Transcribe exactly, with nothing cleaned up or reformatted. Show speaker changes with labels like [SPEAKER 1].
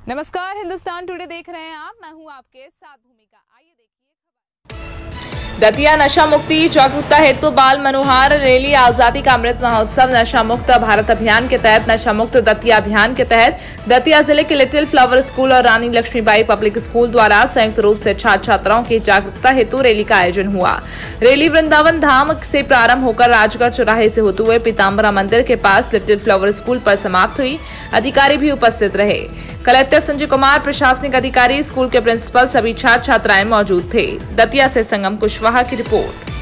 [SPEAKER 1] नमस्कार, हिंदुस्तान टुडे देख रहे हैं आप। मैं हूं आपके साथ भूमिका। आइए देखिए
[SPEAKER 2] दतिया नशा मुक्ति जागरूकता हेतु बाल मनोहार रैली। आजादी का अमृत महोत्सव नशा मुक्त भारत अभियान के तहत नशा मुक्त दतिया अभियान के तहत दतिया जिले के लिटिल फ्लावर स्कूल और रानी लक्ष्मीबाई पब्लिक स्कूल द्वारा संयुक्त रूप से छात्र छात्राओं की जागरूकता हेतु रैली का आयोजन हुआ। रैली वृंदावन धाम से प्रारंभ होकर राजगढ़ चौराहे से होते हुए पीताम्बरा मंदिर के पास लिटिल फ्लावर स्कूल पर समाप्त हुई। अधिकारी भी उपस्थित रहे। कलेक्टर संजय कुमार, प्रशासनिक अधिकारी, स्कूल के प्रिंसिपल, सभी छात्र छात्राएं मौजूद थे। दतिया से संगम कुशवाहा की रिपोर्ट।